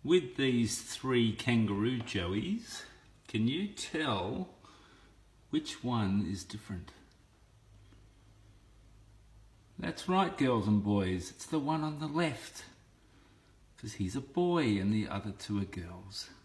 With these three kangaroo joeys, can you tell which one is different? That's right, girls and boys, it's the one on the left, because he's a boy and the other two are girls.